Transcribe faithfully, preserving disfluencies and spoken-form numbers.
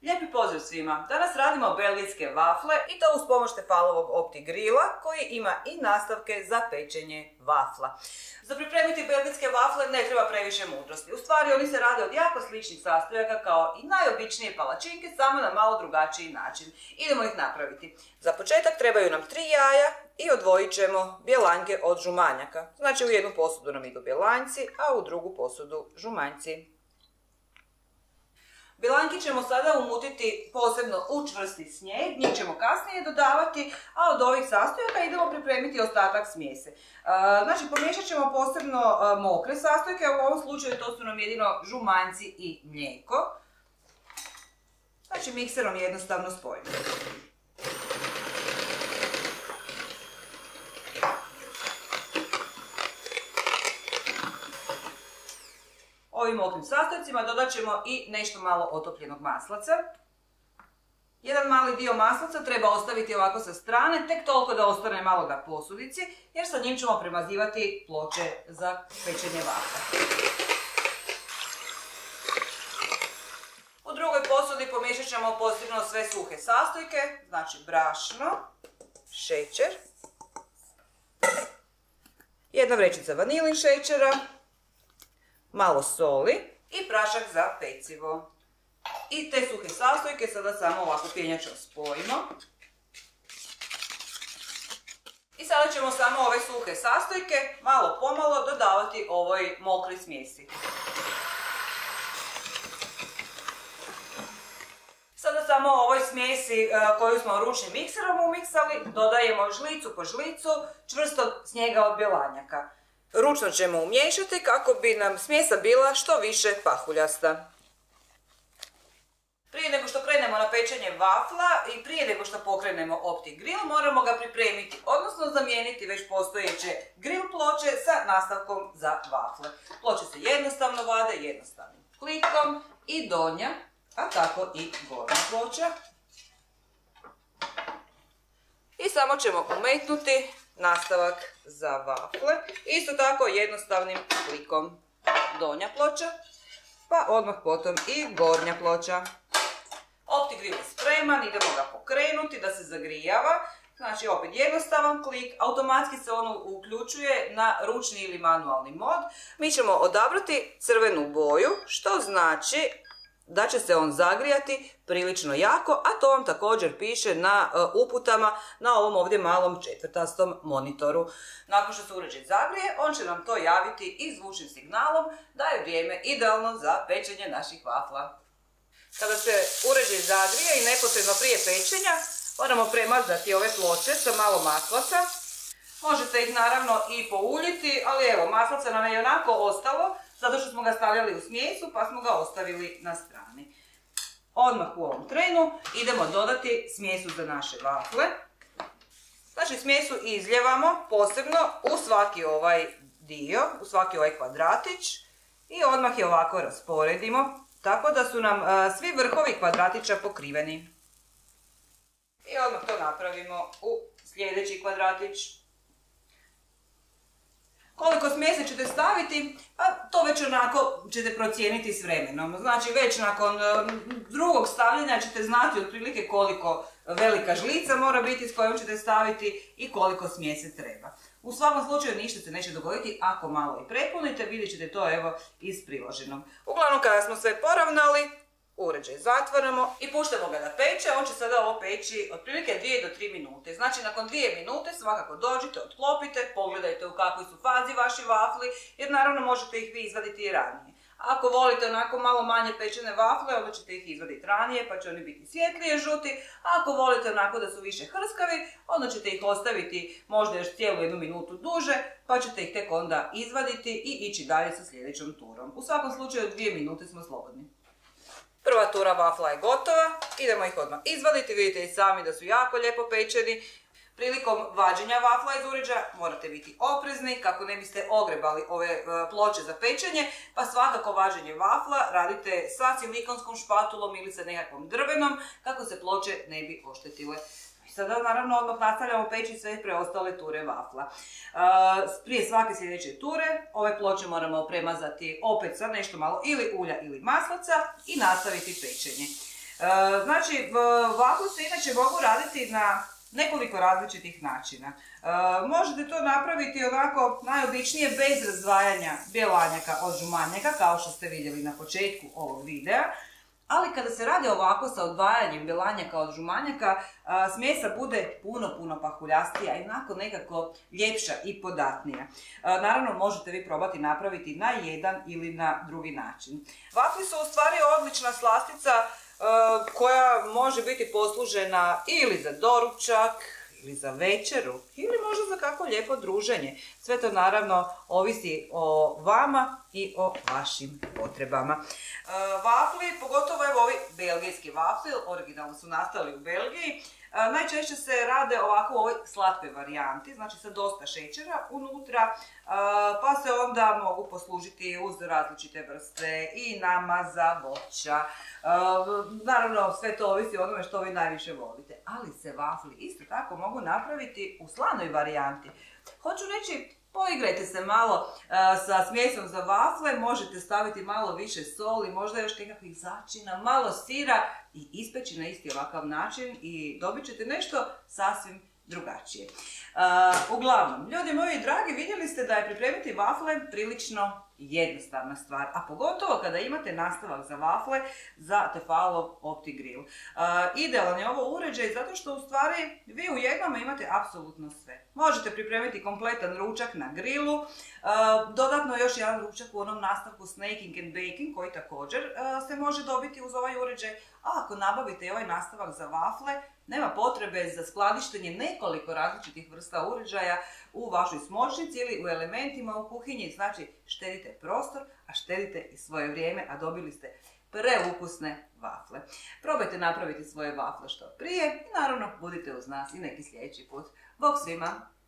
Lijepi pozdrav svima! Danas radimo belgijske vafle i to uz pomoć Tefalovog OptiGrilla koji ima i nastavke za pečenje vafla. Za pripremiti belgijske vafle ne treba previše mudrosti. U stvari oni se rade od jako sličnih sastojaka kao i najobičnije palačinke, samo na malo drugačiji način. Idemo ih napraviti. Za početak trebaju nam tri jaja i odvojit ćemo bjelanjke od žumanjaka. Znači u jednu posudu nam idu bjelanjci, a u drugu posudu žumanjci. Bjelanjke ćemo sada umutiti posebno u čvrsti snijeg, njih ćemo kasnije dodavati, a od ovih sastojaka idemo pripremiti ostatak smjese. Znači pomiješat ćemo posebno mokre sastojke, a u ovom slučaju to su nam jedino žumanjci i mlijeko. Znači mikserom jednostavno spojimo. Ovim mokrim sastojcima dodat ćemo i nešto malo otopljenog maslaca. Jedan mali dio maslaca treba ostaviti ovako sa strane, tek toliko da ostane malo na posudici, jer sa njim ćemo premazivati ploče za pečenje vafla. U drugoj posudi pomiješat ćemo posebno sve suhe sastojke, znači brašno, šećer, jedna vrećica vanilin šećera, malo soli i prašak za pecivo. I te suhe sastojke sada samo ovako pjenjačom spojimo. I sada ćemo samo ove suhe sastojke malo pomalo dodavati ovoj mokroj smjesi. Sada samo ovoj smjesi koju smo ručnim mikserom umiksali dodajemo žlicu po žlicu čvrstog snijega od bjelanjaka. Ručno ćemo umiješati kako bi nam smjesa bila što više pahuljasta. Prije nego što krenemo na pečenje vafla i prije nego što pokrenemo OptiGrill moramo ga pripremiti, odnosno zamijeniti već postojeće grill ploče sa nastavkom za vafle. Ploče se jednostavno vade jednostavnim klikom i donja, a tako i gornja ploča. I samo ćemo umetnuti nastavak za vafle, isto tako jednostavnim klikom donja ploča, pa odmah potom i gornja ploča. OptiGrill je spreman, idemo ga pokrenuti da se zagrijava, znači opet jednostavan klik, automatski se on uključuje na ručni ili manualni mod. Mi ćemo odabrati crvenu boju, što znači da će se on zagrijati prilično jako, a to vam također piše na uputama na ovom ovdje malom četvrtastom monitoru. Nakon što se uređaj zagrije, on će nam to javiti i zvučnim signalom da je vrijeme idealno za pečenje naših vafla. Kada se uređaj zagrije i neposredno prije pečenja, moramo premazati ove ploče sa malo maslaca. Možete ih naravno i pouljiti, ali evo, maslaca nam je onako ostalo, zato što smo ga stavljali u smjesu pa smo ga ostavili na strani. Odmah u ovom trenu idemo dodati smjesu za naše vafle. Znači smjesu izljevamo posebno u svaki ovaj dio, u svaki ovaj kvadratić i odmah je ovako rasporedimo, tako da su nam a, svi vrhovi kvadratića pokriveni. I odmah to napravimo u sljedeći kvadratić. Koliko smjese ćete staviti, pa to već onako ćete procijeniti s vremenom. Znači već nakon drugog stavljanja ćete znati otprilike koliko velika žlica mora biti s kojom ćete staviti i koliko smjese treba. U svakom slučaju ništa se neće dogoditi ako malo i prepunite, vidjet ćete to evo iz priloženog. Uglavnom kada smo sve poravnali, uređaj zatvaramo i puštamo ga da peče. On će sada ovo peći otprilike dvije do tri minute. Znači nakon dvije minute svakako dođite, otklopite, pogledajte u kakvoj su fazi vaši vafli, jer naravno možete ih vi izvaditi i ranije. Ako volite onako malo manje pečene vafle, onda ćete ih izvaditi ranije pa će oni biti svjetlije žuti. A ako volite onako da su više hrskavi, onda ćete ih ostaviti možda još cijelu jednu minutu duže, pa ćete ih tek onda izvaditi i ići dalje sa sljedećom turom. U svakom slučaju dvije minute smo slobodni. Prva tura vafla je gotova, idemo ih odmah izvaditi, vidite i sami da su jako lijepo pečeni. Prilikom vađenja vafla iz uređaja morate biti oprezni kako ne biste ogrebali ove ploče za pečenje, pa svakako vađenje vafla radite sa silikonskom špatulom ili sa nekakvom drvenom kako se ploče ne bi oštetile. Sada naravno odmah nastavljamo peći sve preostale ture vafla. Prije svake sljedeće ture ove ploče moramo premazati opet sa nešto malo ili ulja ili maslaca i nastaviti pečenje. Znači, vafle se inače mogu raditi na nekoliko različitih načina. Možete to napraviti onako najobičnije bez razdvajanja bjelanjaka od žumanjaka, kao što ste vidjeli na početku ovog videa. Ali kada se radi ovako sa odvajanjem bjelanjaka od žumanjaka, smjesa bude puno, puno pahuljastija i onako nekako ljepša i podatnija. Naravno, možete vi probati napraviti na jedan ili na drugi način. Vafli su u stvari odlična slastica koja može biti poslužena ili za doručak, ili za večeru, ili možda za kako lijepo druženje. Sve to naravno ovisi o vama i o vašim potrebama. E, vafli, pogotovo evo ovi belgijski vafli, originalno su nastali u Belgiji, e, najčešće se rade ovako u ovoj slatkoj varijanti, znači sa dosta šećera unutra, e, pa se onda mogu poslužiti uz različite vrste i namaza, voća. E, naravno, sve to ovisi o onome što vi najviše volite, ali se vafli isto tako mogu napraviti u slanoj varijanti. Hoću reći, poigrajte se malo uh, sa smjesom za vafle, možete staviti malo više soli, možda još nekakvih začina, malo sira i ispeći na isti ovakav način i dobit ćete nešto sasvim drugačije. Uh, uglavnom, ljudi moji dragi, vidjeli ste da je pripremiti vafle prilično jednostavna stvar, a pogotovo kada imate nastavak za vafle za Tefalov OptiGrill. Uh, idealan je ovo uređaj zato što u stvari vi u jednome imate apsolutno sve. Možete pripremiti kompletan ručak na grilu, uh, dodatno još jedan ručak u onom nastavku snaking and baking koji također uh, se može dobiti uz ovaj uređaj, a ako nabavite ovaj nastavak za vafle, nema potrebe za skladištenje nekoliko različitih vrsta uređaja u vašoj smočnici ili u elementima u kuhinji. Znači, štedite prostor, a štedite i svoje vrijeme, a dobili ste preukusne vafle. Probajte napraviti svoje vafle što prije i naravno budite uz nas i neki sljedeći put. Bog svima!